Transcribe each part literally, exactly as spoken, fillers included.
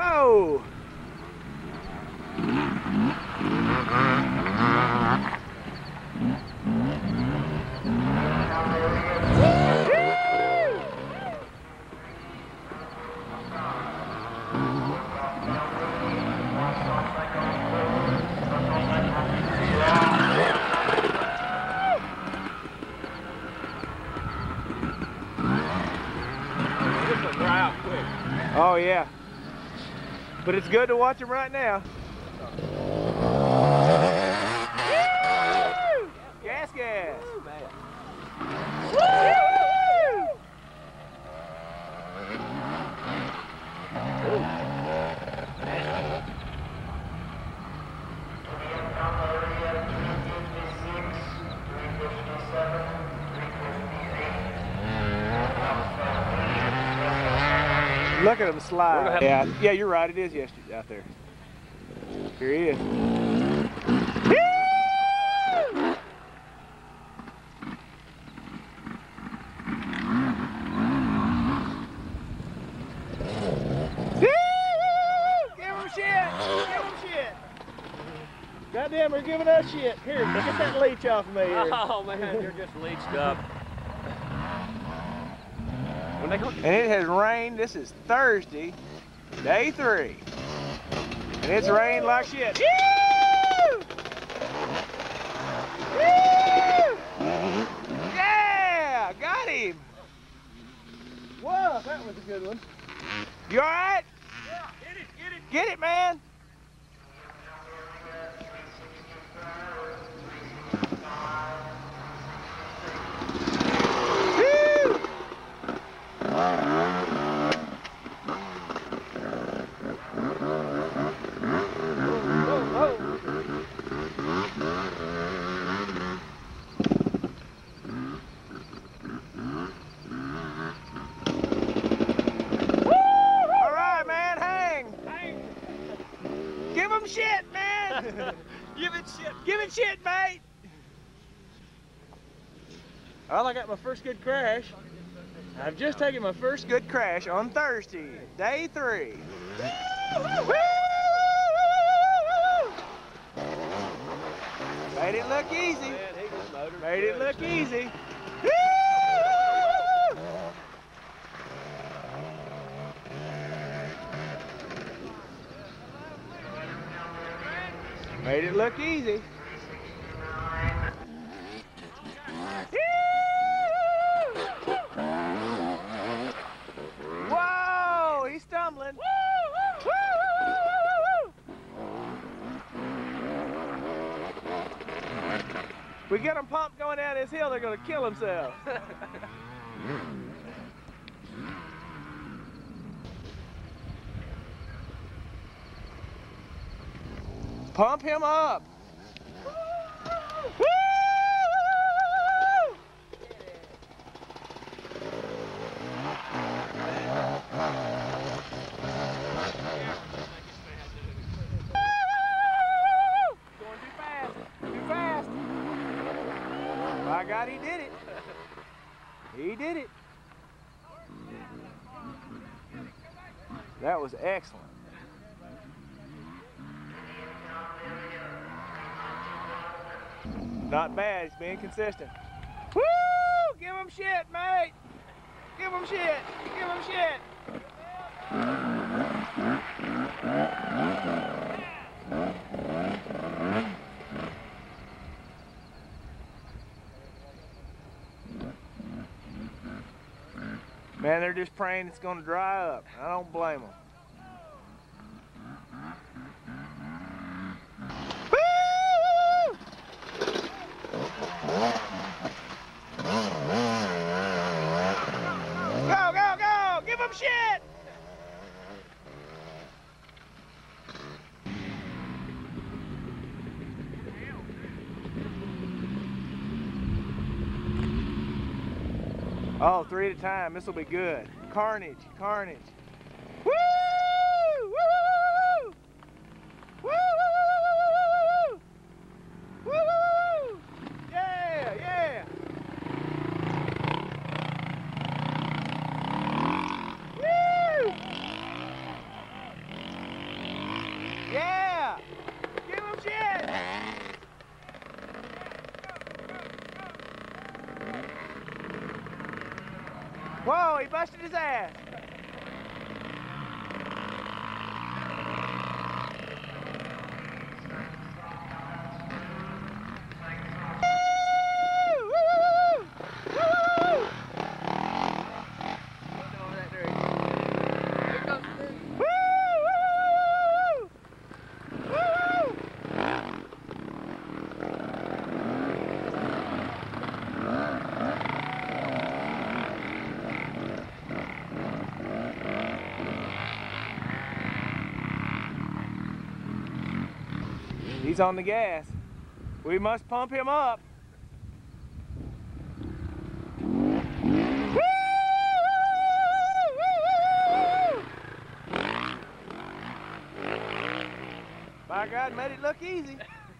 Whoa! Oh yeah, but it's good to watch them right now. Woo! Gas, gas. Woo! Look at him slide. Yeah, yeah, you're right. It is yesterday out there. Here he is. Woo! Give him shit! Give him shit! Goddamn, they're giving us shit. Here, get that leech off of me here. Oh man, you're just leeched up. And it has rained. This is Thursday, day three. And it's rained like shit. Woo! Woo! Yeah! Got him! Whoa, that was a good one. You alright? Yeah, get it, get it. Get it, man! Give him shit, man! Give it shit. Give it shit, mate! Well, I got my first good crash. I've just taken my first good crash on Thursday, day three. Woo! Made it look easy. Made it look easy. Woo! Made it look easy. Whoa, he's stumbling. We get them pumped going down this hill, they're going to kill themselves. Pump him up. Woo! Going too fast. Too fast. My God, he did it. He did it. That was excellent. Not bad, he's being consistent. Woo! Give him shit, mate! Give him shit! Give him shit! Man, they're just praying it's gonna dry up. I don't blame them. Go, go, go! Give them shit! Oh, three at a time. This will be good. Carnage, carnage. Woo! Woo! Woo! Woo! Woo! Yeah, yeah. Woo! Whoa, he busted his ass. He's on the gas. We must pump him up. My God, made it look easy.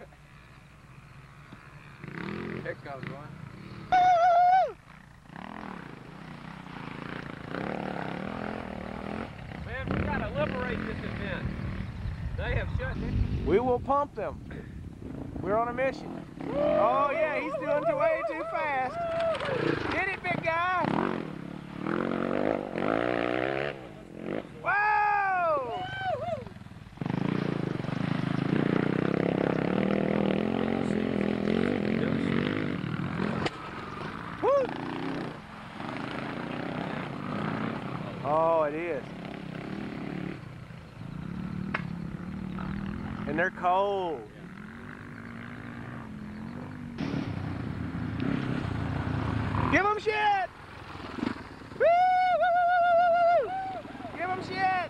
Here comes one. Man, we gotta liberate this event. They have shut it. We will pump them. We're on a mission. Oh yeah, he's doing it way too fast. Get it, big guy. Whoa! Woo! Oh, it is. And they're cold. Give them shit! Woo, woo, woo, woo, woo. Give them shit!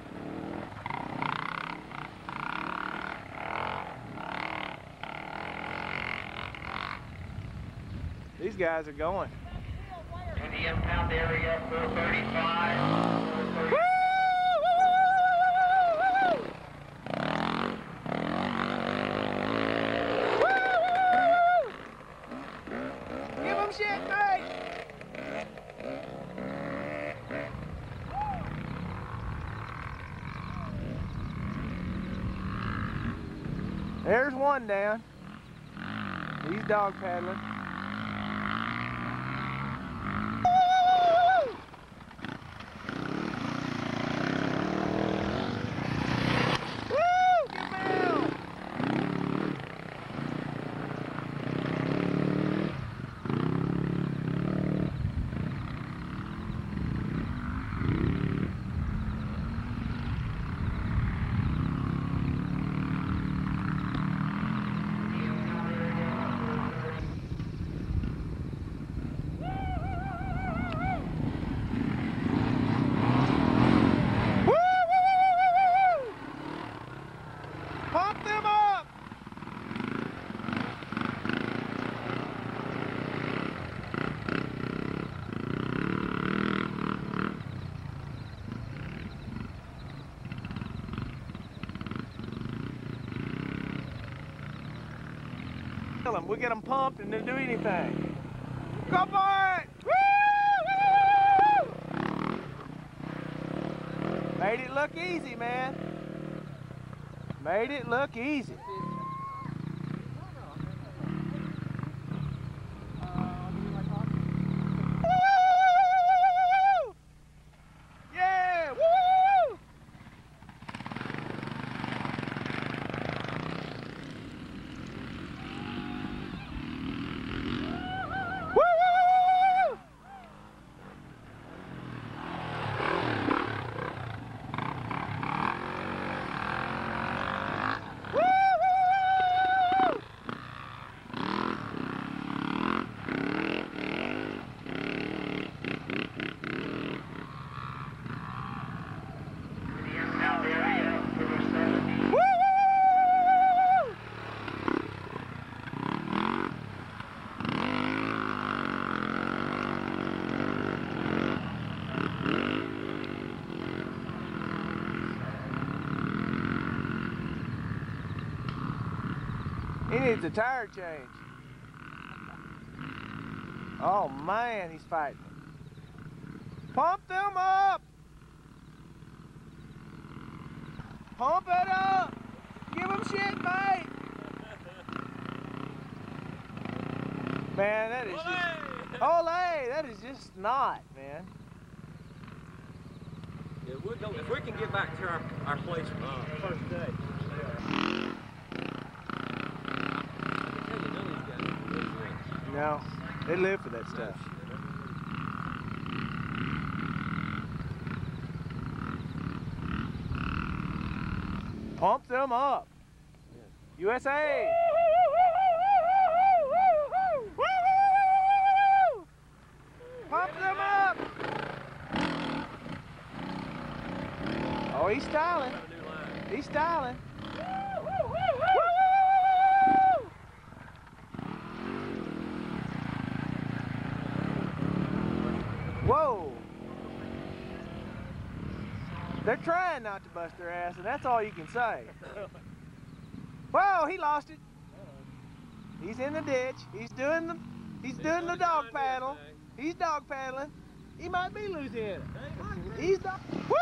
These guys are going. In the impound area, four thirty-five. Woo! Shit, mate! There's one down. He's dog paddling. Woo! Get down! Pump them up! Kill them. We'll get them pumped and they'll do anything. Go for it! Woo! Woo! Made it look easy, man. Made it look easy. Woo! Yeah! Woo! Woo! He needs a tire change. Oh man, he's fighting. Pump them up! Pump it up! Give them shit, mate! Man, that is just... Ole! That is just not, man. Yeah, we'll go, if we can get back to our, our place uh, first day. No, they live for that stuff. Pump them up. U S A. Pump them up. Oh, he's styling. He's styling. Whoa. They're trying not to bust their ass, and that's all you can say. Whoa, he lost it. He's in the ditch. He's doing the he's doing the dog paddle. He's dog paddling. He might be losing it. He's dog. Woo!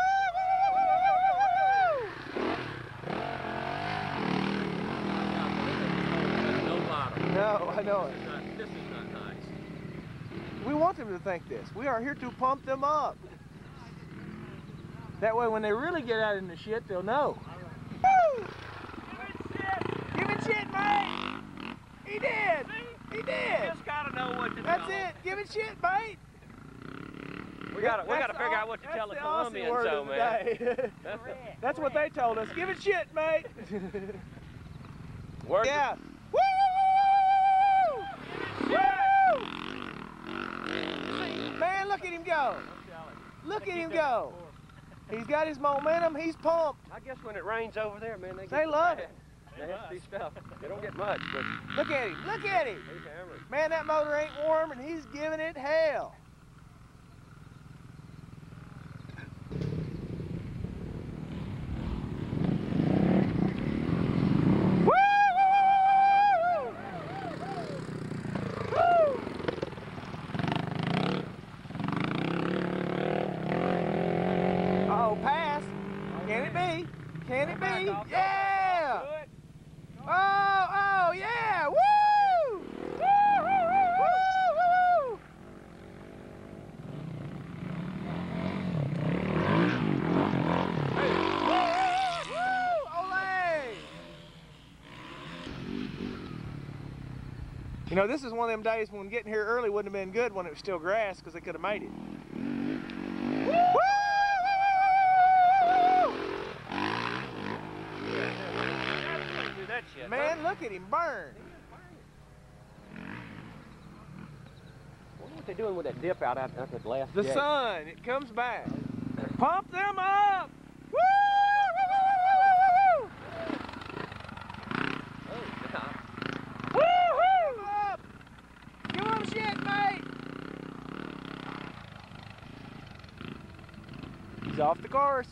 No, I know it. This is not nice. We want them to think this. We are here to pump them up. That way, when they really get out in the shit, they'll know. Woo! Give it shit, mate! He did! He did! Just gotta know what to That's tell it! Give it shit, mate! We gotta, we gotta figure out what to tell the Colombians, though, man. That's, the, That's what they told us. Give it shit, mate! Word Yeah! Woo! Woo! Man, look at him go! Look at him go! He's got his momentum. He's pumped. I guess when it rains over there, man, they, They get love mad. it. They have to do stuff. They don't get much, but Look at him. Look at him. he's hammered. Man, that motor ain't warm, and he's giving it hell. Can it be? Yeah! Oh, oh, yeah! Woo! Woo, woo, woo, woo! Hey, woo, woo! Ole! You know, this is one of them days when getting here early wouldn't have been good when it was still grass, because they could have made it. Woo! That shit, Man, huh? look at him burn. I wonder what they're doing with that dip out at that last The jet. sun, it comes back. Pump them up. Woo! Oh, yeah. Woo! Up. Give them shit, mate. He's off the course.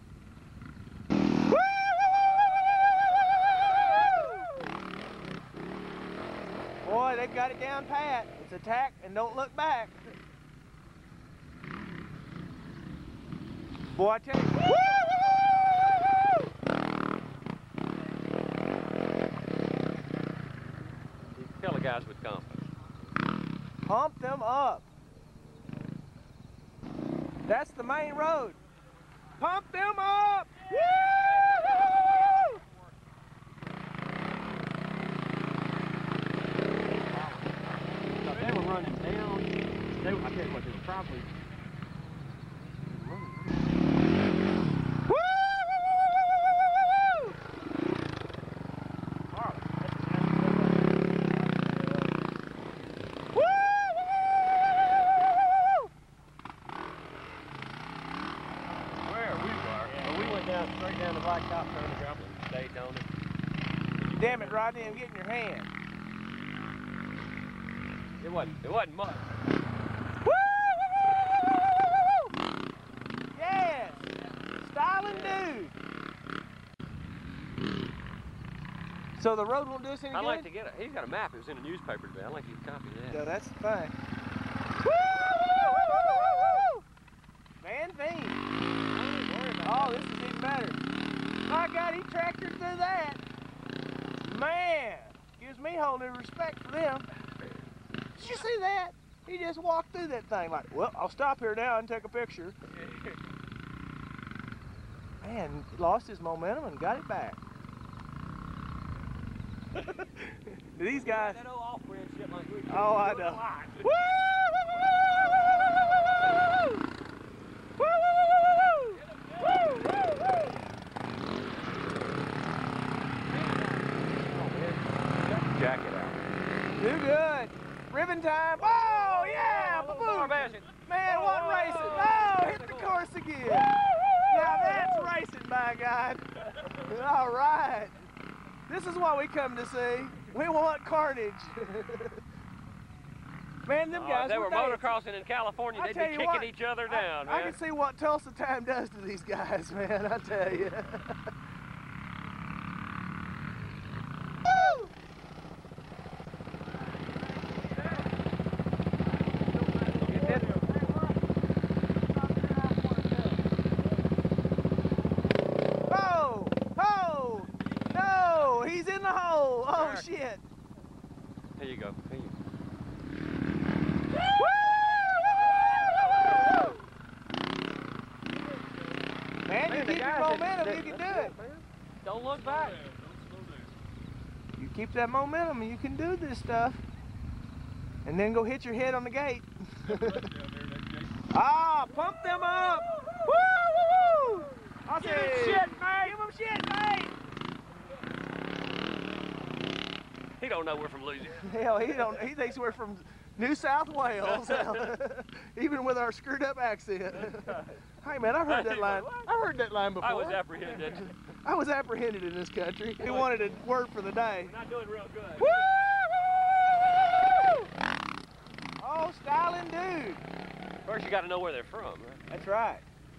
Boy, they've got it down pat. It's attack and don't look back. Boy, I tell you. Woo! You can tell the guys with confidence. Pump them up. That's the main road. Pump them up. Woo! They were running down. They were, I tell you what, they were probably running. Woo! Where we were? Well, we went down straight down the right top turn the gravel and stayed on it. Damn it, Rodney, I'm getting your hand. It wasn't. It wasn't much. Woo! Yes! Styling dude. So the road won't do us any I'd good? like to get it. He's got a map. It was in a newspaper today. I'd like you to copy that. No, that's fine. Man, thing. Oh, this is even better. My God, he tractored through that. Man, gives me a whole new respect for them. Did you see that? He just walked through that thing like, well, I'll stop here now and take a picture. Man, lost his momentum and got it back. These guys. That old off-brand shit like we Oh, I know. Woo! Woo! Woo! Woo! Woo! Jacket out. Do good. Ribbon time. Oh, yeah! Ba-boom. Man, what racing? Oh, hit the course again. Now that's racing, by God. All right. This is what we come to see. We want carnage. Man, them guys. Uh, they were they, motocrossing in California. I They'd tell be you kicking what, each other I, down, I man. can see what Tulsa time does to these guys, man. I tell you. Woo! Oh! Oh! No! He's in the hole! Oh, shit! Here you go. Here you go. Man, you Man, the keep your guys momentum, that- you can do that's it. man. Don't look back. You keep that momentum and you can do this stuff. And then go hit your head on the gate. Ah, pump them up! Woo, woo, woo! I'll Give say, him shit, mate! Give them shit, mate! He don't know we're from Louisiana. Hell, he don't. He thinks we're from New South Wales, even with our screwed up accent. Hey man, I've heard that line. I've heard that line before. I was apprehended. I was apprehended in this country. We wanted a word for the day. We're not doing real good. Woo! Oh, styling dude. First, you got to know where they're from, right? That's right.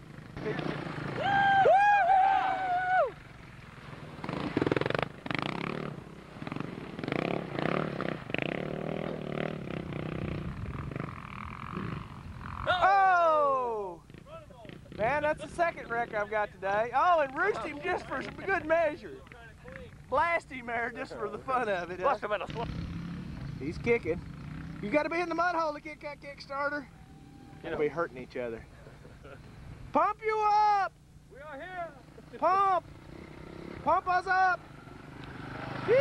Oh! Man, that's the second wreck I've got today. Oh, and roost him just for some good measure. Blast him there just for the fun of it. Must have been a slow. He's kicking. You got to be in the mud hole to kick that Kickstarter. You'll be hurting each other. Pump you up! We are here. Pump! Pump us up! Woo!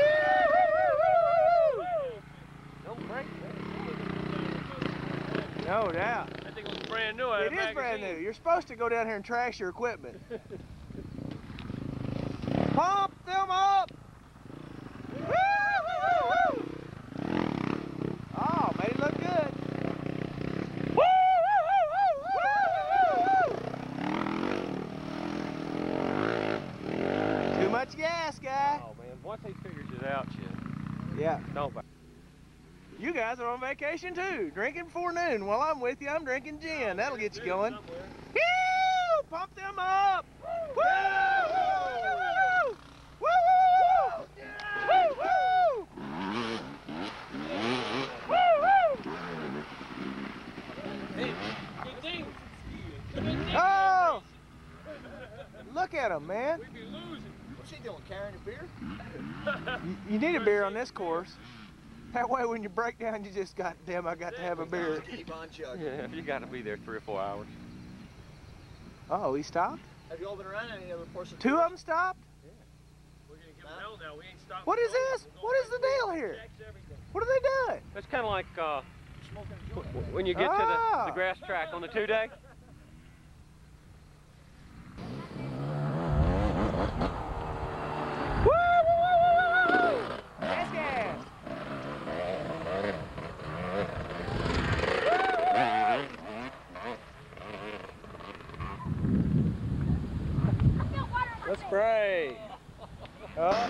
Don't break. No doubt. That thing was brand new. It is brand new. You're supposed to go down here and trash your equipment. Pump them up! Woo, woo, woo, woo. Oh, made it look good. Woo, woo, woo, woo, woo, woo. Too much gas, guy. Oh man, once he figures it out, shit. Yeah. Don't. You guys are on vacation too, drinking before noon. While I'm with you, I'm drinking gin. That'll get you going. Woo! Pump them up! Woo! Woo! Woo! Woo! Woo! Oh! Look at him, man. We'd be losing. What's he doing, carrying a beer? You, you need a beer on this course. That way when you break down, you just got, damn, I got to have a beer. Keep on chugging. Yeah, you got to be there three or four hours. Oh, he stopped? Have you all been around any other portion? Two of them stopped? We're gonna give them hell now. We ain't stopping. What is this? What is the deal here? What are they doing? It's kind of like uh, when you get to Ah. the, the grass track on the two-day. Woo, woo, woo, woo, woo, woo. Gas, gas. Let's spray. Up.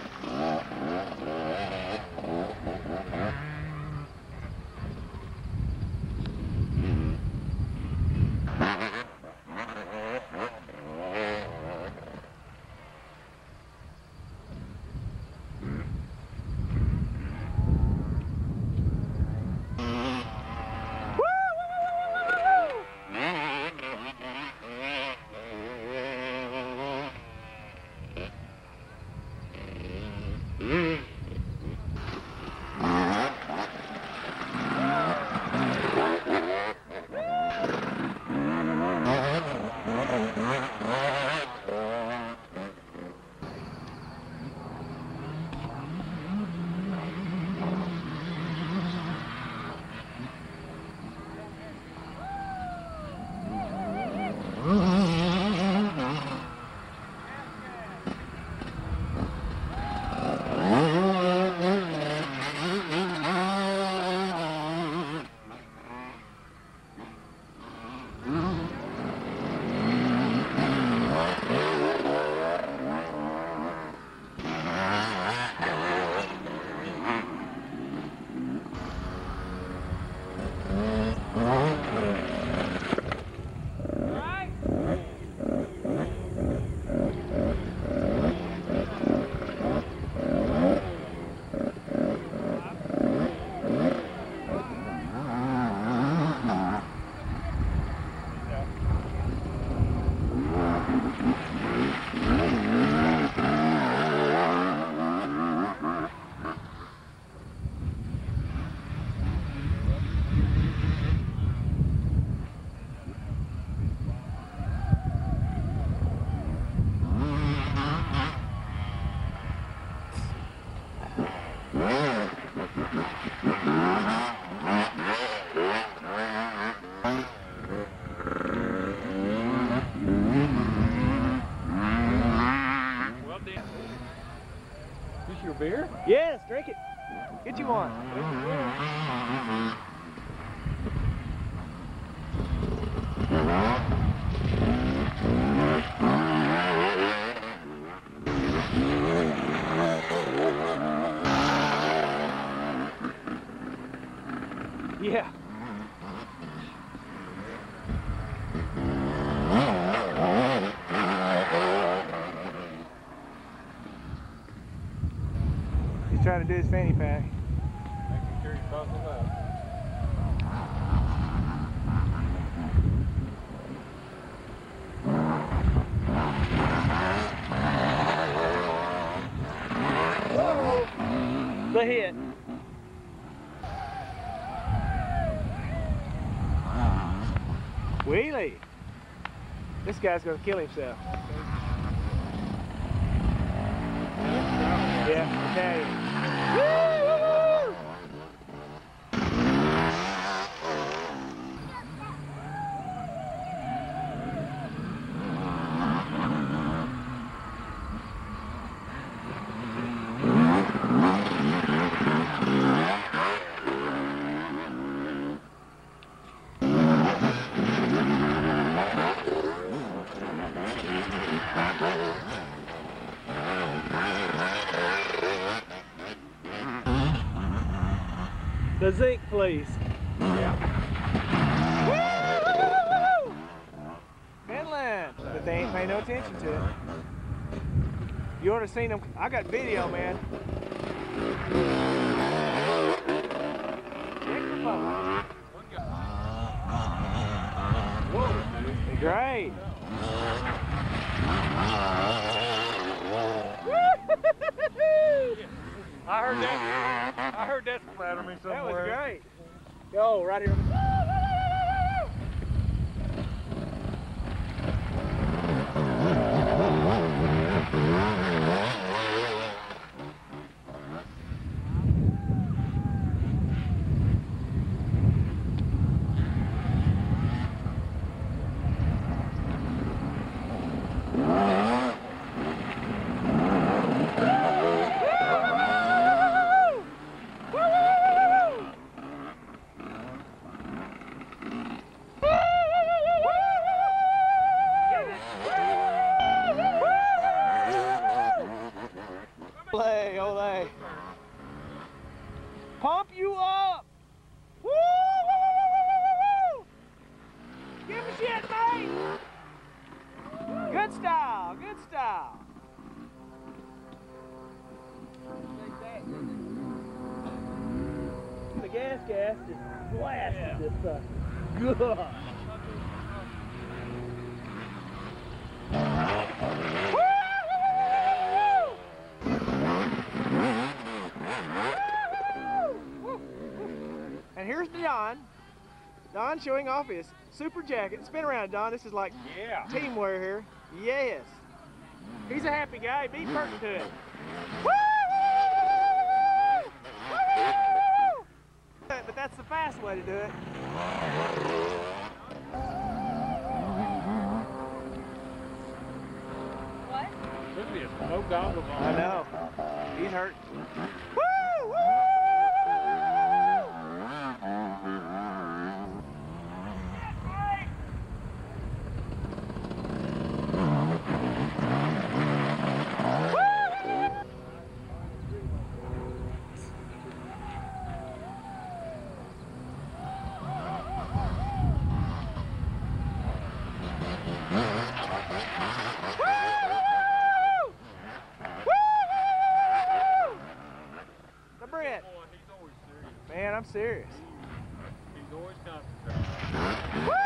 Yeah. He's trying to do his fanny pack. Making sure he's buckling up. The hit. Wheelie. This guy's gonna kill himself. Yeah, okay. Woo! The Zink, please. Yeah. Woo! Finland. But they ain't paying no attention to it. You ought to seen them. I got video, man. Whoa. Great. I heard that. I heard that splatter me somewhere. That was great. Yo, right here. Olay, olay. Pump you up. Woo! Give me shit, mate. Good style, good style. The gas gas just blasted yeah. This sucker. Good. And here's Don. Don showing off his super jacket. Spin around, Don. This is like yeah. teamwear here. Yes. He's a happy guy. Be pertinent to it. Woo! Woo! But that's the fast way to do it. What? Look at this. No goggles on. I know. He's hurt. Woo! Woo! Man, I'm serious. He's always concentrating. Woo!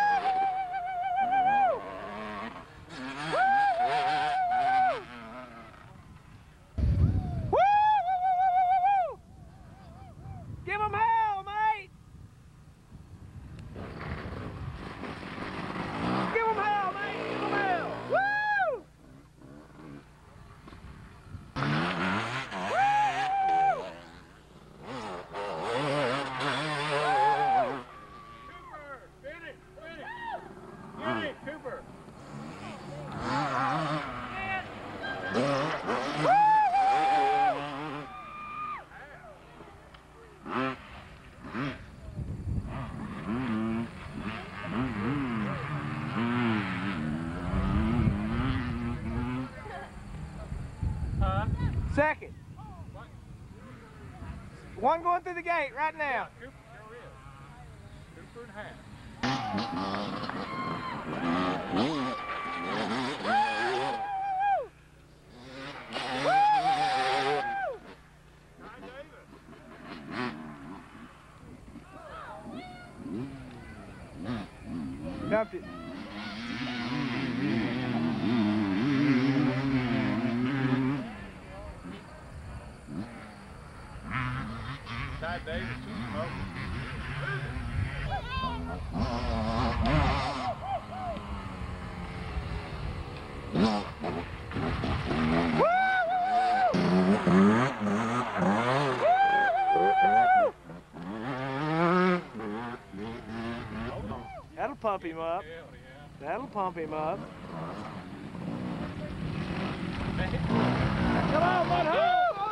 Woo! Woo! Give him hell, mate! Give him hell, mate! Give him hell! Woo! Second. One going through the gate right now. and a half. Dumped it. Ty Davis, smoke. That'll pump him up. That'll pump him up. Come on, butthole!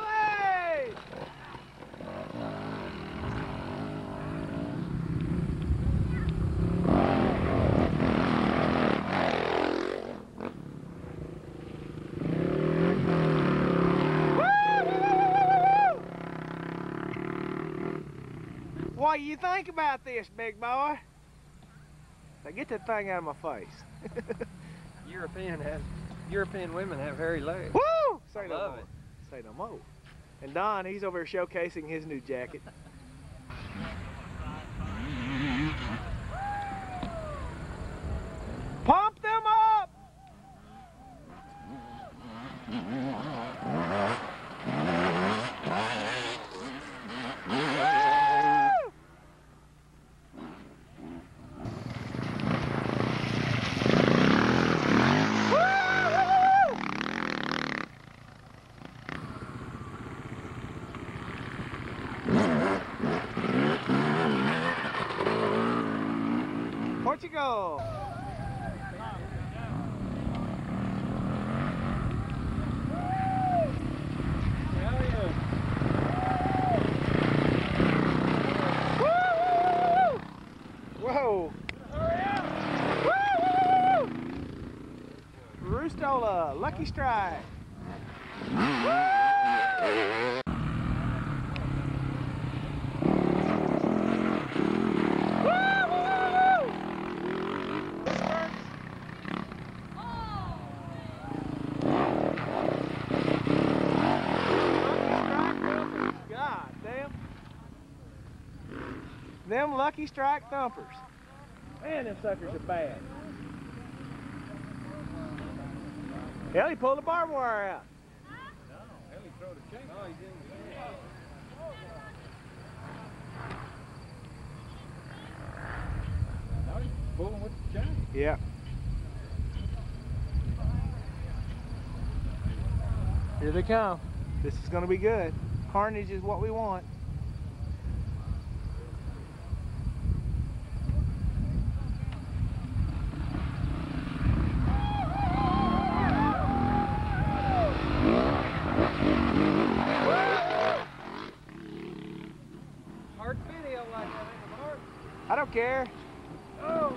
What do you think about this, big boy? Now get that thing out of my face. European have European women have hairy legs. Woo! Say I no love more. it. Say no more. And Don, he's over here showcasing his new jacket. Pump them up! Portugal! Whoa! Woo! Roostola, Lucky Strike. God damn. Them Lucky Strike thumpers. Man, them suckers are bad. Hell, he pulled the barbed wire out. No, hell, he threw the chain. No, he didn't. Now he's pulling with the chain. Yeah. Here they come. This is going to be good. Carnage is what we want. Hard video like that, ain't it, Mark? I don't care. Oh!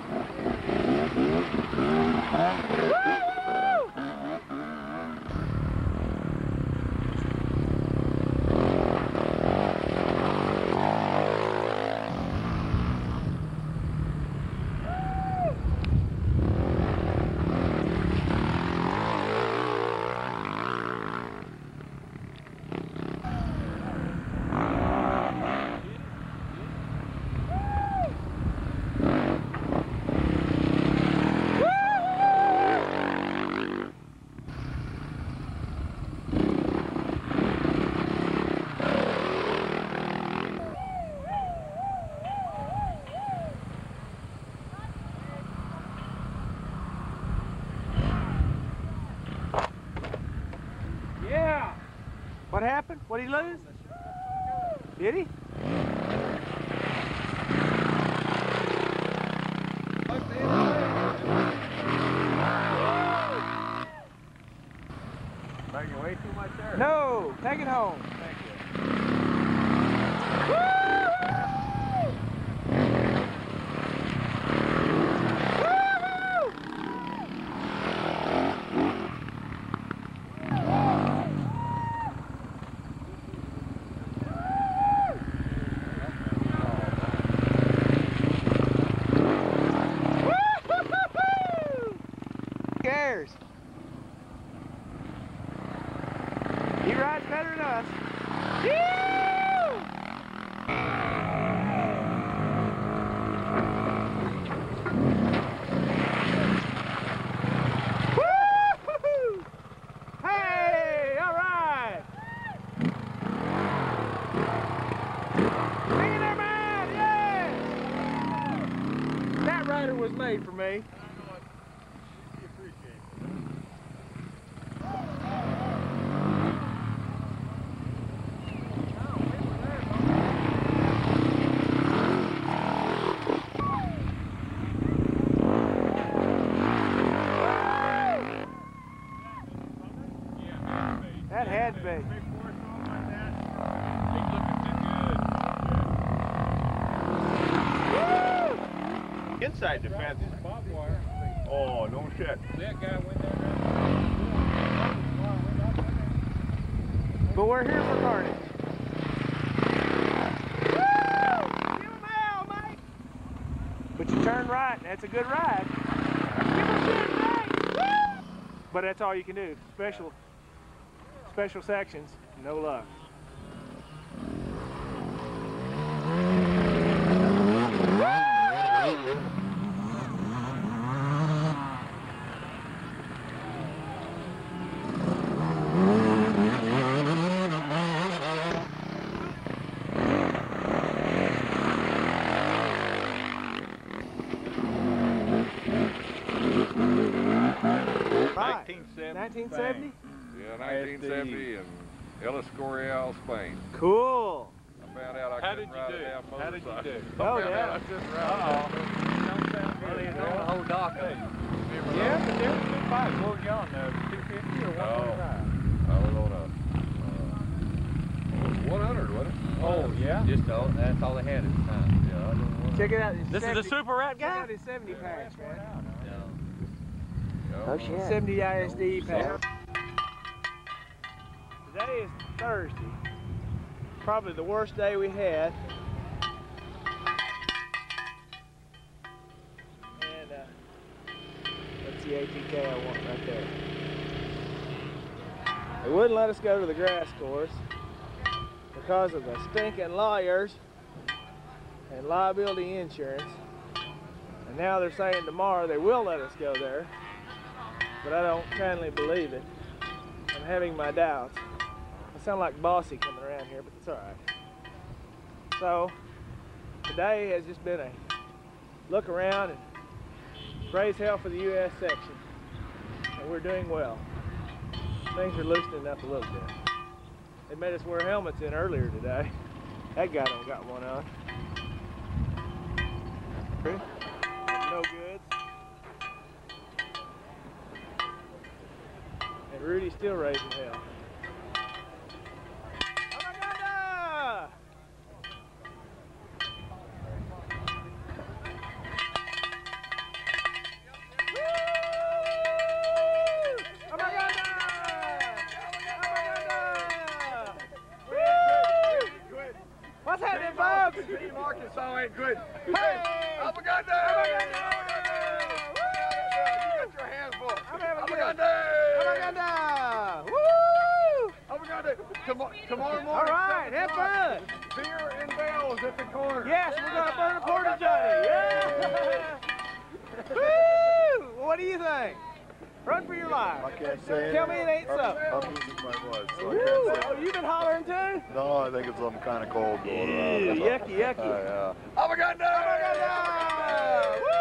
What happened? What did he lose? Did he? Making way too much there. No, take it home. Thank you. cares? He rides better than us. Woo! Hey, all right. Hang in there, man. Yes. That rider was made for me. That had to be. Woo! Inside the fence. Oh, no shit. That guy went there. But we're here for carnage. Woo! Give him hell, mate! But you turn right, and that's a good ride. Give him shit, mate! Woo! But that's all you can do. Special. Special sections, no luck. nineteen seventy? Yeah, nineteen seventy in Ellis Coriel, Spain. Cool. I found out I How couldn't did you ride do? a damn How did motorcycle. you do? I Oh, found yeah. out I couldn't ride. Uh-oh. Well, he's on the whole dock. Yeah, but there was two bikes. What was you on, though? two fifty or one twenty-five? I was on a uh, one hundred, wasn't it? Oh, yeah? Just all, that's all they had at the time. Yeah, I was on one. Check it out. This is a super rat Check guy? out his seventy patch, man. Yeah, Oh, shit. seventy I S D E patch. Today is Thursday. Probably the worst day we had. And uh, that's the A T K I want right there. They wouldn't let us go to the grass course because of the stinking lawyers and liability insurance. And now they're saying tomorrow they will let us go there, but I don't kindly believe it. I'm having my doubts. I sound like Bossy coming around here, but it's all right. So today has just been a look around and praise hell for the U S section, and we're doing well. Things are loosening up a little bit. They made us wear helmets in earlier today. That guy don't got one on. No goods. And Rudy's still raising hell. What's happening, folks? Team Arkansas ain't good. Hey! Abaganda! You got your hands full. I'm having good. Abaganda! Abaganda! Woo! Abaganda! Tomorrow, tomorrow morning. All right, have fun. Beer and bells at the corner. Yes, we're gonna burn a porta john. Yeah! Woo! What do you think? Run for your life. I can't say Tell me anything. it ain't so. I'm losing my voice, so I Woo! can't say Oh, anything. you been hollering too? No, I think it's something kind of cold going around. Ew, That's all. yucky, yucky. Uh, yeah. Abaganda! Woo!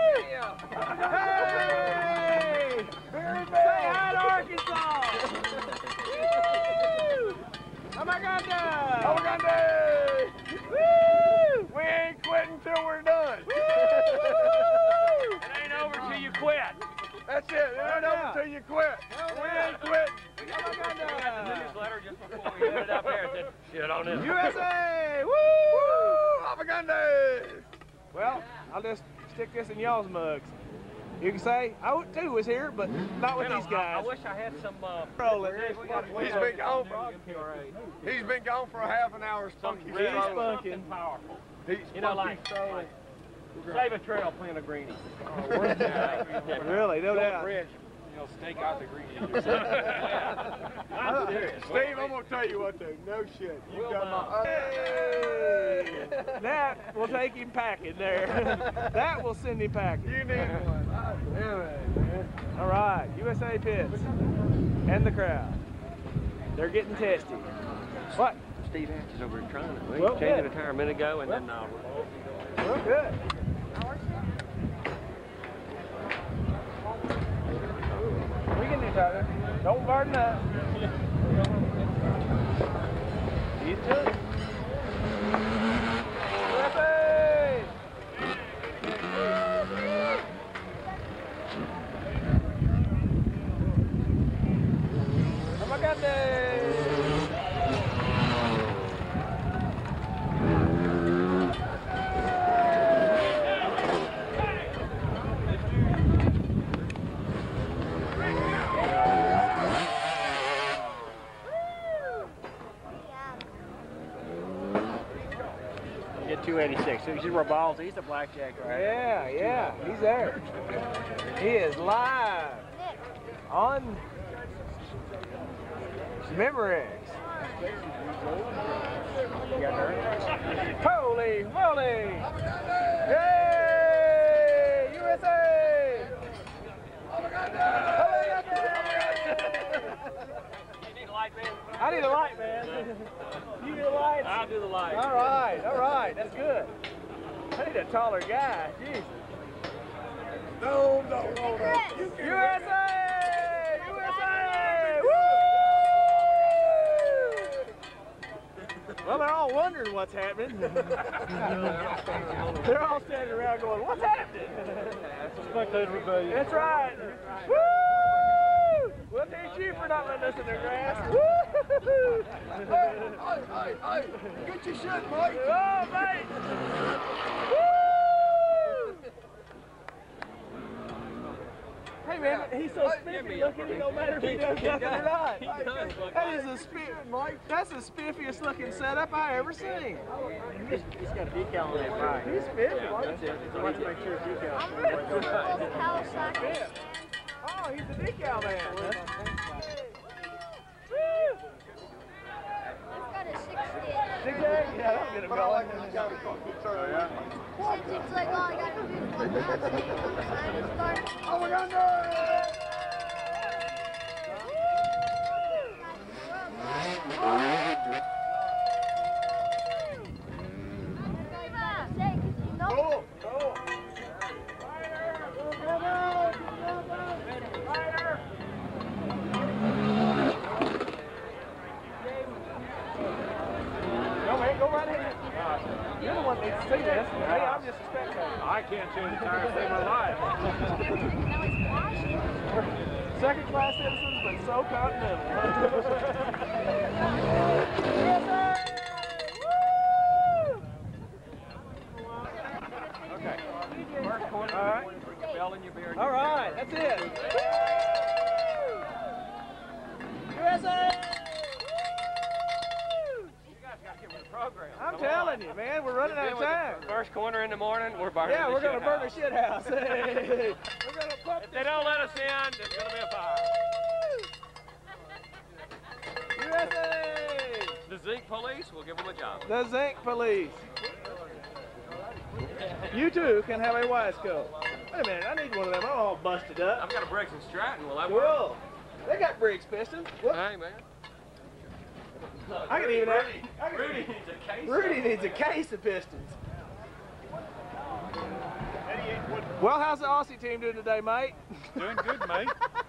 Hey! Beer and Say bells. hi to Arkansas! Woo! Abaganda! Abaganda! Woo! We ain't quitting till we're done. Woo! It ain't over till you quit. That's it. It ain't over till you quit. We ain't quitting. We got the newsletter just before we headed up there. It said, shit on this. U S A! Woo! Woo! Abaganda! Well, I'll just stick this in y'all's mugs. You can say, I would too was here, but not with Man, these I, I guys. wish I had some uh, Rolling. He's been gone. He's been gone for a half an hour. Spunky. He's something spunking. powerful. He's You know, like, spunky. like save a trail, plant a greenie. Really, no doubt. Bridge. know, stake out the green. I'm serious. Steve, I'm gonna tell you what though. No shit. You We'll got my. Hey! That will take him packing there. That will send him packing. You need one. Oh, damn it, man. All right, U S A pits and the crowd. They're getting testy. What? Steve Hatch is over here trying it. We Well, changed good. the tire a minute ago, and Well, then uh, Well, good. We can do Tyler. Don't burden up. He's good. U S A! Oh my goodness! two eighty-six. So he's balls. He's the blackjack, right? Yeah, yeah, he's there. He is live on Memorex. Holy moly! Yay! U S A! Oh my God! I need a light, man. You need a light? I'll do the light. All right, all right, that's good. I need a taller guy. Jesus. No, no, no, no. U S A! U S A! Woo! Well, they're all wondering what's happening. They're all standing around going, what's happening? Spectator rebellion. That's right. Woo! We'll teach you for not letting us in the grass. Woo! Hey, hey, hey, get your shit, Mike. Oh, mate! Woo! Hey, man, he's so spiffy looking, it don't matter if he does nothing or not. That is the spiff, Mike. That's the spiffiest looking setup I ever seen. He's got a decal on that bike. He's spiffy. That's it. So let's make sure decal. Oh, he's a decal man. Woo! Six eight? Yeah, that'll get him But I going. like this guy who called good turn. Yeah. It's like, oh, I got to do one last thing on the side of the car. Oh my God, no! Cool, cool. Go, man, go right ahead. You're the one that needs to see this. Hey, I'm just a spectator. I can't change the tire to save my life. Second class citizens, but so continental. Okay. First corner. All right. Your bell and your beer. All right, that's it. U S A! Program. I'm Come telling on. you, man, we're running out of time. First corner in the morning, we're burning Yeah, the we're shit gonna burn house. the shit house. Hey, we're gonna pump If they don't let us in, there's gonna be a fire. U S A! The Zink police will give them a job. The Zink Police. You too can have a wise coat. Wait a minute, I need one of them. I'm all busted up. I've got a Briggs and Stratton. Will that work? Cool. They got Briggs pistons. Whoop. Hey, man. I can even have. I can, Rudy needs a case. Rudy needs a case of pistons. Well, how's the Aussie team doing today, mate? Doing good, mate.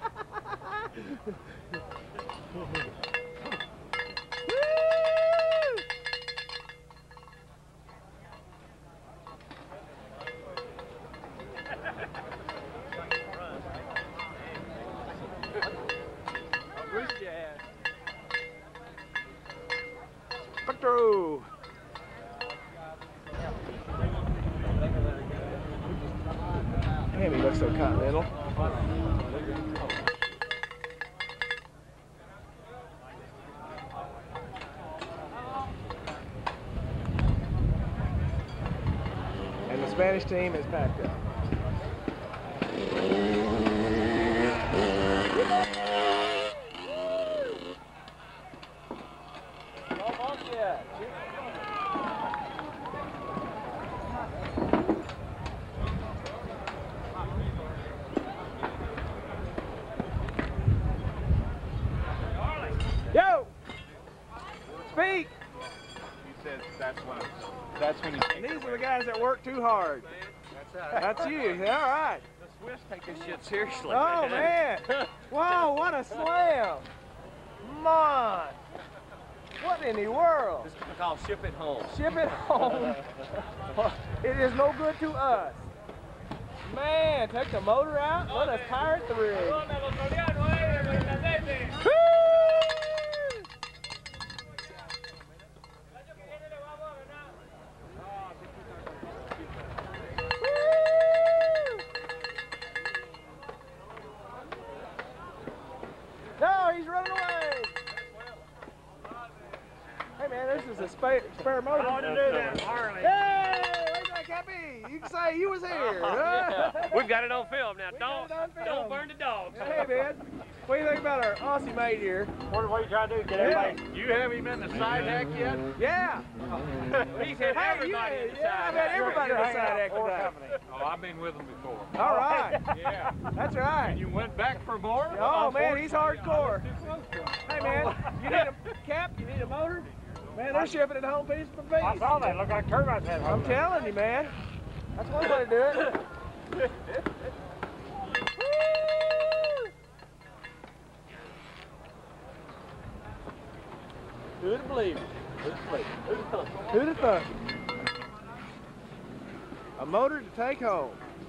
Spectro. Damn, he looks so continental. And the Spanish team is packed up. guys that work too hard. That's, That's you. All right. The Swiss take this shit seriously. Oh, man. Whoa, what a slam. Come on. What in the world? This is called ship it home. Ship it home. It is no good to us. Man, take the motor out, let us pirate the rig. Woo! No, he's running away. Hey man, this is a spare, spare motor. I want to do that, Harley. Hey, where's that Cappy? You can say you was here. Yeah. We've got it on film now. We Don't got it on film. don't burn the dogs. Hey man, what do you think about our Aussie mate here? What, what are you trying to do? Get Yeah. everybody? You have him in the side hack yet? Yeah. He's had Hey, everybody you, in the yeah, side. I've had everybody in the side act today. Oh, I've been with him before. All right. Yeah. That's right. You went back for more? Oh man, he's hardcore. Hey man, you need a cap? You need a motor? Man, they're shipping it home piece for piece. I saw that. Looked like turbines had I'm telling you, man. That's one way to do it. Woo! Who'd have believed it? Who'd have believed it? Who'd have thunk it? A motor to take home.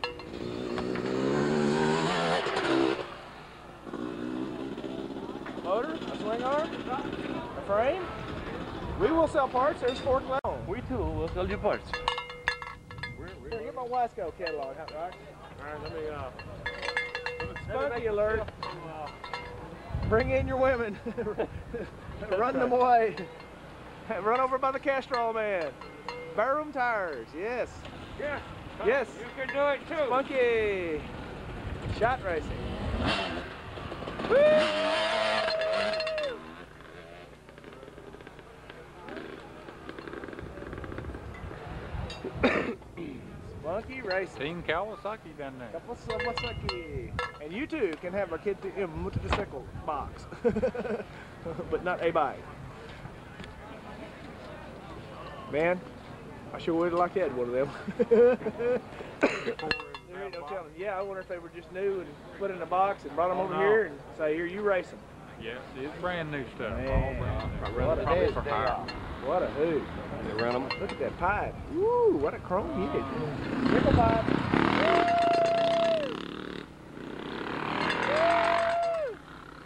Motor, a swing arm, a frame. We will sell parts. There's fork loan. We too will sell you parts. Here, get my Wasco catalog, hot rock. All right, let me, uh... Spunky alert. Bring in your women. Run them away. Run over by the Castrol man. Barroom tires, yes. Yeah. Yes. You can do it too. Spunky. Shot racing. Woo! Spunky racing. Team Kawasaki down there. Kawasaki. And you too can have a kid to um, motorcycle box, but not a bike. Man, I sure would have liked to have one of them. There ain't no telling. Yeah, I wonder if they were just new and put in a box and brought them Oh, over no. here and say, here, you race them. Yes, it's brand new stuff. Man, All brand new. what a Probably head for they hire. are. What a hoot. They run them. Look at that pipe. Woo, what a chrome unit. Nickel pipe. Woo! Woo!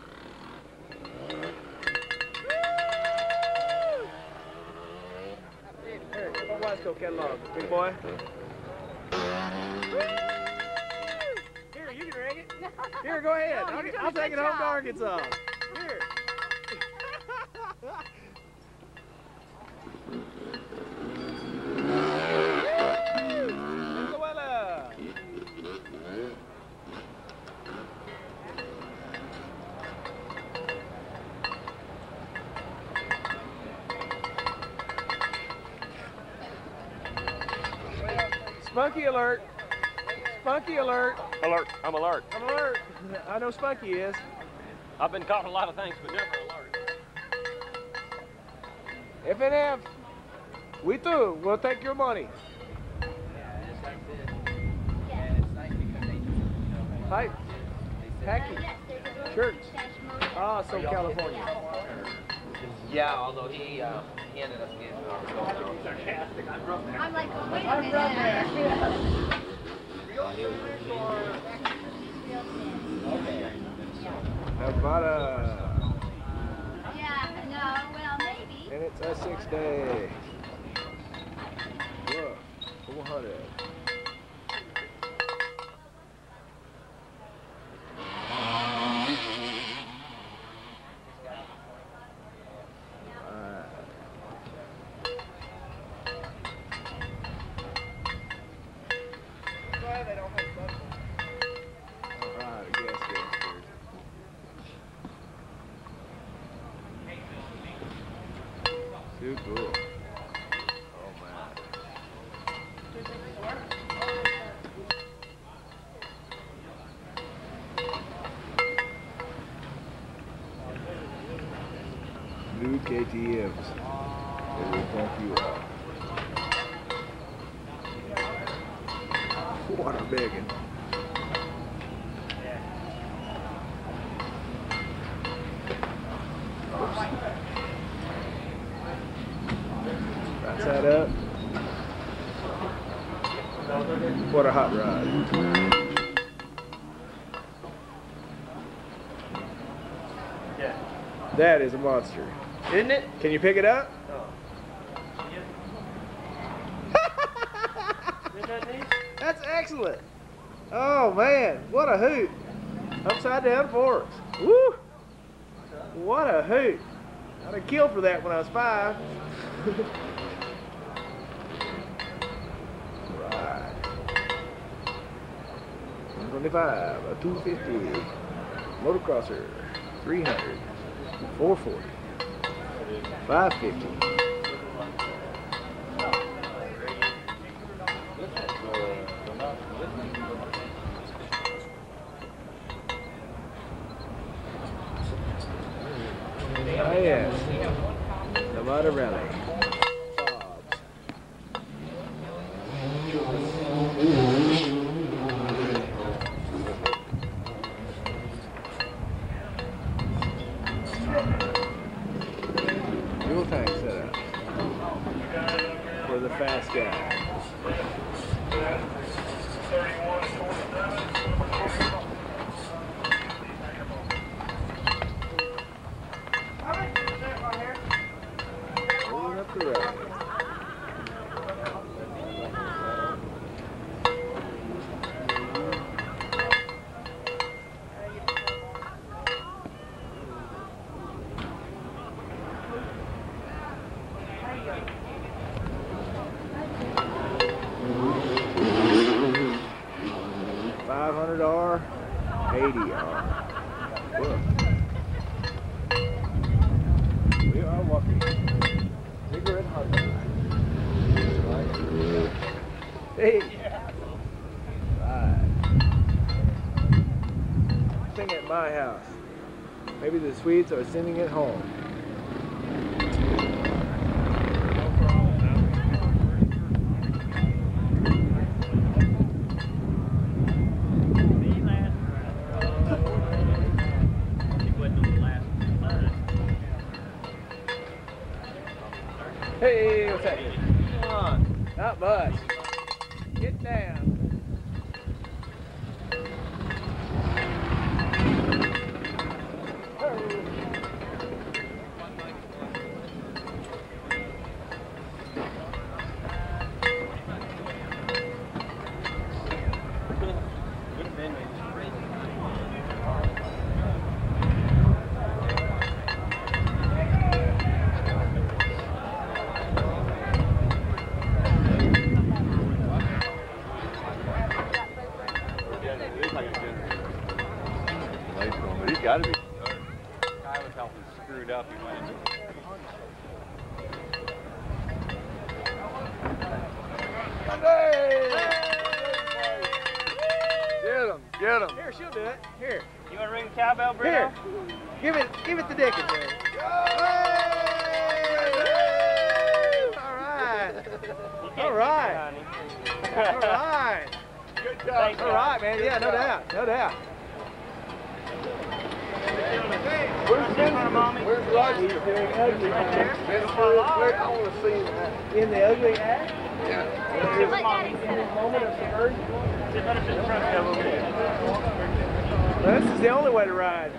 Here, get my Wasco catalog, big boy. Here, you can drink it. Here, go ahead. No, I'll, you're I'll doing a take it good home to job. Arkansas. Here. Venezuela. Spunky alert. Spunky alert. Alert. I'm alert. I'm alert. I know Spunky is. I've been caught a lot of things, but never alert. F N F. We too. We'll take your money. Pipe. Tacky. Shirts. Ah, so California. Yeah, although he, uh, he ended up getting I'm like, wait a minute. Nevada. Yeah, no, well, maybe. And it's a six day. Whoa. four hundred. Too cool. Oh man. New K T Ms. They will pump you up. Water begging. Right side up. What a hot rod. Yeah. That is a monster. Isn't it? Can you pick it up? Isn't that neat? That's excellent. Oh man, what a hoot. Upside down forks. Woo! What a hoot. I'd have killed for that when I was five. Right. one twenty-five, a two fifty, motocrosser, three hundred, four forty, five fifty. Oh yes, Nevada Rally. Fuel tank setup for the fast guy. Rolling up the road. five hundred R, eighty R. Whoa. We are walking. Cigarette hot rod. Hey. Right. Thing at my house. Maybe the Swedes are sending it home. Hey, what's that? Come on. Not much. Get down. He's got to be. Guy was helping screwed up. He went. Get him, get him. Here, she'll do it. Here. You want to ring the cowbell, Bruno? Here. Give it, give it the dick in there. All right. All right. All right. Good job. All right, man. Yeah, no doubt. No doubt. Where's Benjamin? Where's Roger? He's doing ugly act. Where, I want to see him. In the ugly act? Yeah. Let Daddy sit. Moment of subversion? Sit better to the front there a little bit. Well, this is the only way to ride.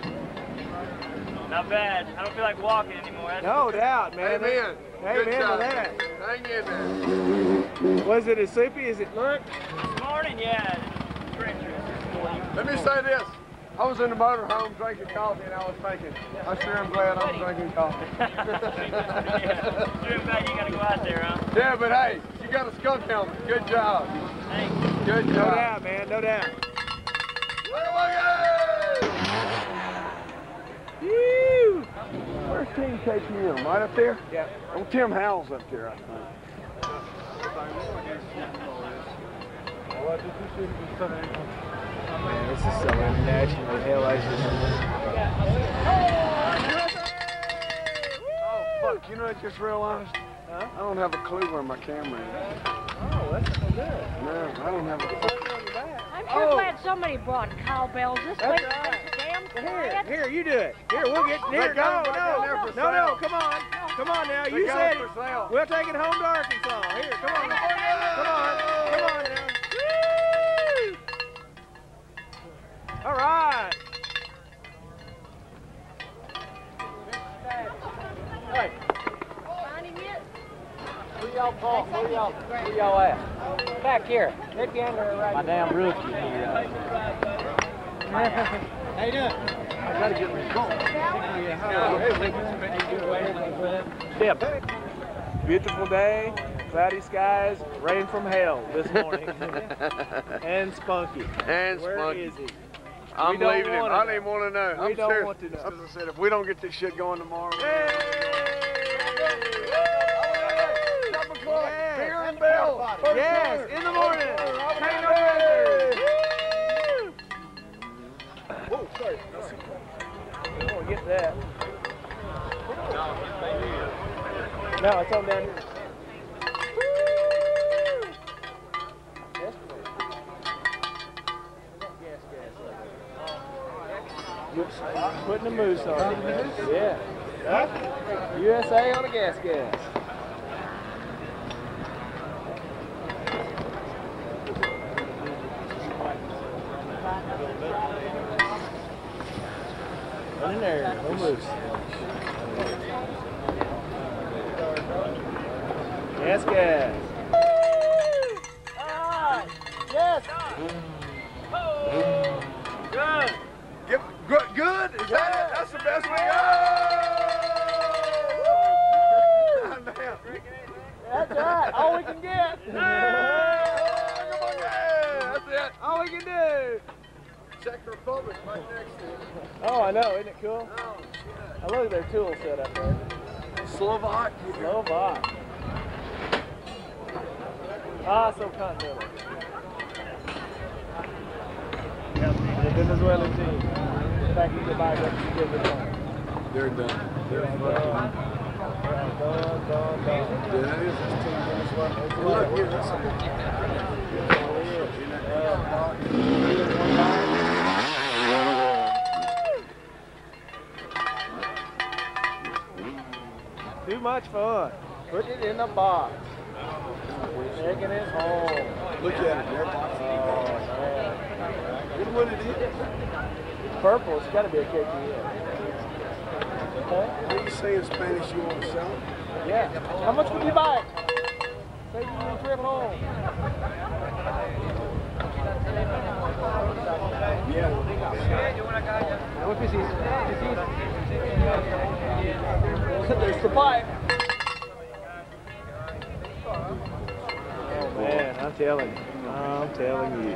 Not bad. I don't feel like walking anymore. That's No doubt, man. Amen. Amen Good to job. that. Hang in there. Was it as sleepy as it looked? This morning, yeah. It's treacherous this morning. Let me say this. I was in the motorhome drinking coffee and I was thinking, I sure am glad I'm drinking coffee. Yeah. Sure bad you gotta go out there, huh? Yeah, but hey, you got a skunk helmet. Good job. Thanks. Good No job. doubt, man. No doubt. Look at Woo! Where's Team K T M? Right up there? Yeah. Oh, Tim Howell's up there, I think. Man, this is so international. Hell, I just... Oh, fuck. You know what I just realized? Huh? I don't have a clue where my camera is. Oh, that's not good. No, I don't have a. I'm sure Oh. glad somebody brought cowbells this That's way. right. It's damn Well, here, quiet. here, you do it. Here, we'll get here. They No, got no, them back in there for no, no. sale. Come on, come on now. They You got said them it. for sale. We'll take it home to Arkansas. Here, come on, come on, come on now. Woo! All right. Hey, Find him yet? where y'all Paul? Where y'all, where y'all at? Back here. They'd be under right. My damn rookie. How you doing? I gotta get my phone. Dip. Beautiful day, cloudy skies, rain from hell this morning, and Spunky. And Where Spunky. is he? I'm We don't leaving him. wanna I know. don't even want to know. We I'm don't serious. want to know. As I said, if we don't get this shit going tomorrow. Hey! Beer and Bell. Yes, in the morning. Hang on. Oh, sorry. Oh, get that. No, it's on down here. Yes, please. Putting a moose on it. Yeah. U S A on a gas gas. Run in there, no moose. Gas gas. Alright. Yes. Good. Give, good, good? Is that it? That's the best we got. That's right. All we can get. That's it. All we can do. Czech Republic right next to it. Oh, I know. Isn't it cool? Oh, I look at their tool set up there. Slovak. Slovak. Ah, so continental. The Venezuelan team. Back in the bike up to give it on. They're done. They're Done, fucking done, done, done. Yeah, that is this team Venezuela. Look, here, that's a Too much fun. Put it in the box. Taking it home. Look at it, they're boxing. Oh, man. Look what it is. It's purple. It's got to be a K T M. Okay? What do you say in Spanish you want to sell it? Yeah. How much would you buy it? Save you a trip home. Yeah. There's the pipe. Oh man, I'm telling you. I'm telling you.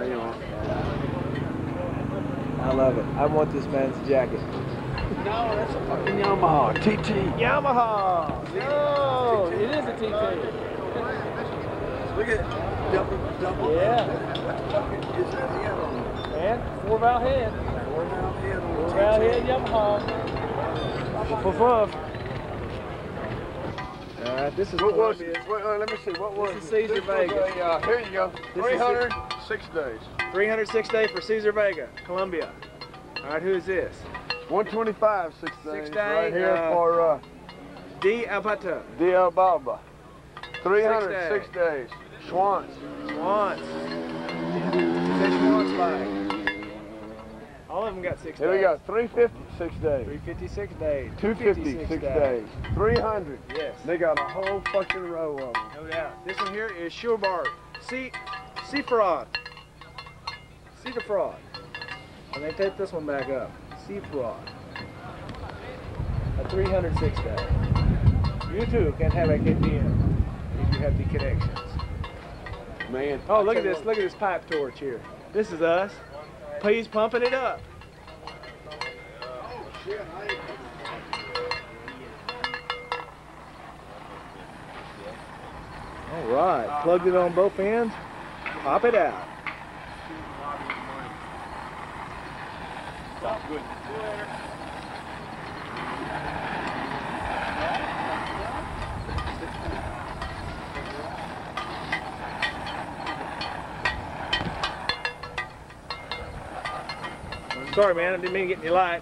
I love it. I want this man's jacket. No, that's a fucking Yamaha. T T. Yamaha! No, it is a T T. Look at it. Double, double. Yeah. What the fuck is that head on? And four valve head. Four valve head on Four the valve T T. head Yamaha. Fluff, fluff. Alright, this is What was Columbia. it? What, uh, let me see. What was This is it? Caesar This was Vega. a, uh, here you go. This is three hundred six days. three hundred six day for Caesar Vega, Columbia. Alright, who is this? one twenty-five six days. Six day, Right here uh, for uh, D. Alpata. D L Baba. three hundred six days. Schwantz. Swans. Said Swans bike. All of them got six Here days. we go. three fifty six days. three fifty-six days. two fifty six days. three hundred. Yes. They got a whole fucking row of them. No doubt. This one here is Schubart. Sea, sea fraud. Sea the fraud. And they take this one back up. Sea fraud. A three hundred six day. You too can have a K T M if you have the connections. Man. Oh, look at this. Look at this pipe torch here. This is us. Please pumping it up. All right. Plugged it on both ends. Pop it out. Good. Sorry, man, I didn't mean to get in your light.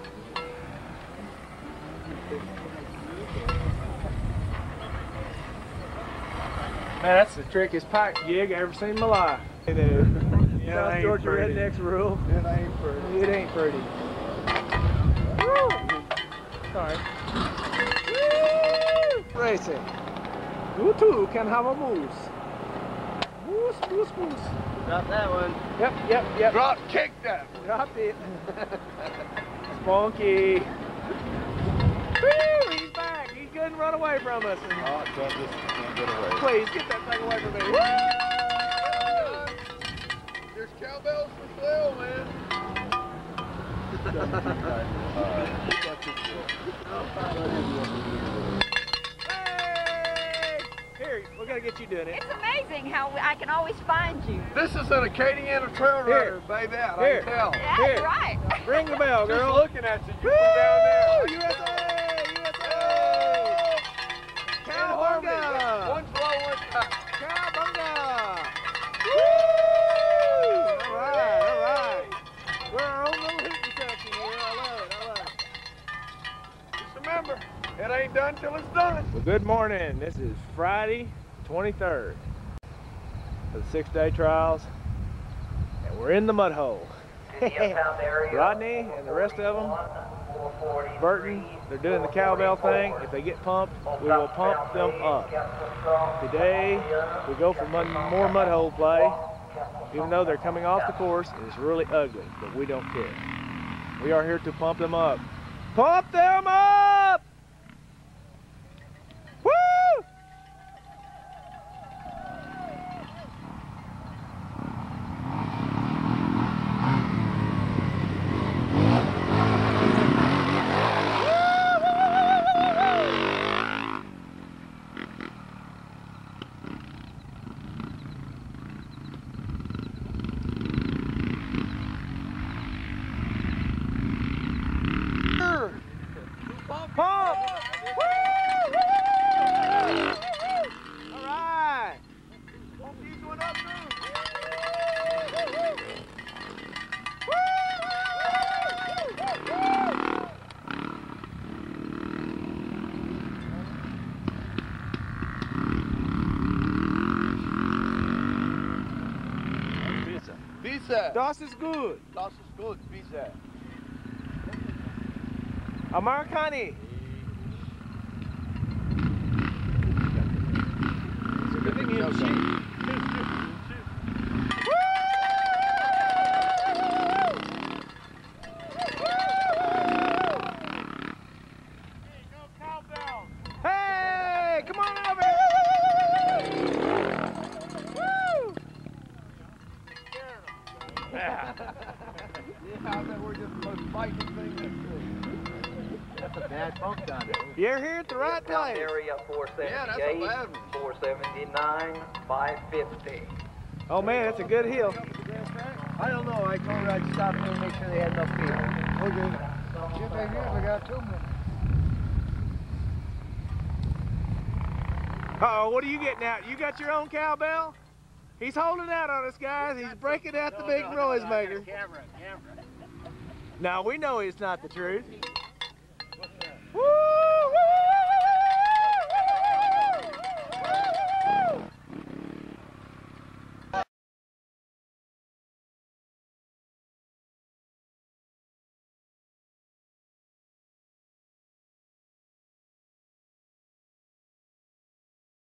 Man, that's the trickiest pike jig I ever seen in my life. It is. South Georgia rednecks rule. It ain't pretty. It ain't pretty. Woo! Sorry. Woo! Racing. You too can have a moose. Moose, moose, moose. Got that one. Yep, yep, yep. Drop, kick that. Dropped it. Spunky. Woo! He's back. He couldn't run away from us. Oh, don't just can't get away. Please get that thing away from me. Woo! There's cowbells for sale, man. Hey! Here, we gotta get you doing it. It's amazing how I can always find you. This is an Acadiana Trail Rider, baby. I Here. can tell. Yeah, Here. you're right. Ring the bell, Just girl. looking at you, you Woo! from down there. U S A! U S A! In harmony. Cowabunga! One slow, one high. Cowabunga! Woo! All right, all right. We're our own little hooting section here. I love it, I love it. Just remember, it ain't done till it's done. Well, good morning. This is Friday, twenty-third of the six-day trials, and we're in the mud hole. Rodney and the rest of them, Burton, they're doing the cowbell thing. If they get pumped, we will pump them up. Today, we go for mud, more mud hole play, even though they're coming off the course. It's really ugly, but we don't care. We are here to pump them up. Pump them up! Woo! Pump! Pump! Woo! Woo! All right. Pump these one up too. Pizza. Pizza. Das ist gut. Das ist gut. Pizza. Americani. Hey, come on over here. Woo! Yeah, I bet we're just the most fighting thing that's a bad bump down there. You're here at the right place. Area four Yeah, that's a seventy-eight, bad one. four seventy-nine, five fifty. Oh man, it's a good hill. I don't know. I told her I'd stop there and make sure they had enough people. Okay. Shit, they usually got two minutes. Uh-oh, what are you getting out? You got your own cowbell? He's holding out on us, guys. He's breaking out the big noise maker. Camera, camera. Now, we know it's not the truth.